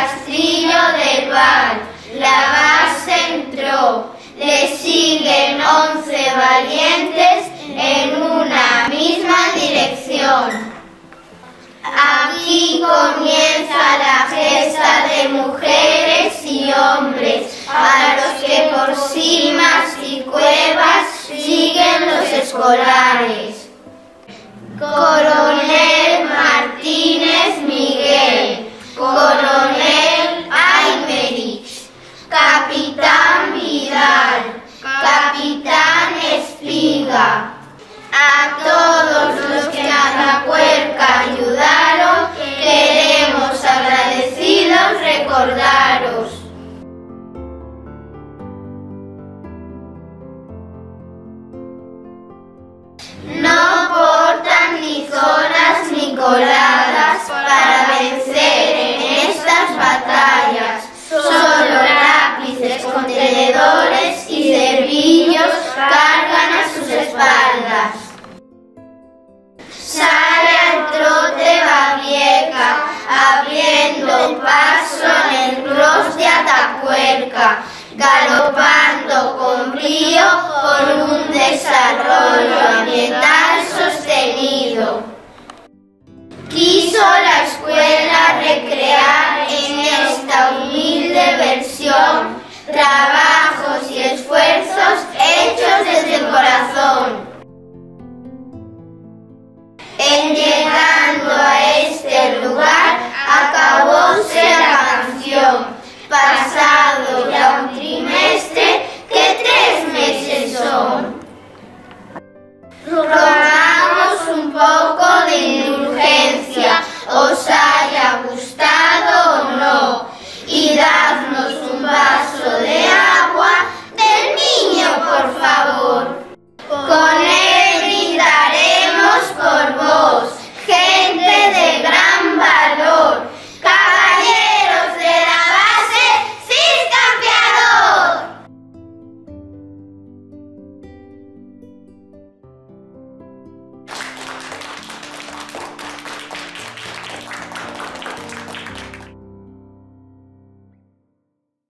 rastrillo del Val, la base entró, le siguen 11 valientes en una misma dirección. Aquí comienza la gesta de mujeres y hombres, a los que por cimas y cuevas siguen los escolares. Coronel Martínez Miguel, Coronel Aymerich, Capitán Vidal, Capitán Espiga, a todos los que a Atapuerca ayudaron, queremos agradecidos recordaros. No portan ni zonas ni coladas para vencer en estas batallas, solo lápices, contenedores y servillos cargan a sus espaldas. Sale al trote Babieca, abriendo paso en el cross de Atapuerca, galopando con brío por un desarrollo ambiental sostenido. Quiso la escuela recrear en esta humilde versión trabajos y esfuerzos hechos desde el corazón. En llegando a este lugar acabóse la canción.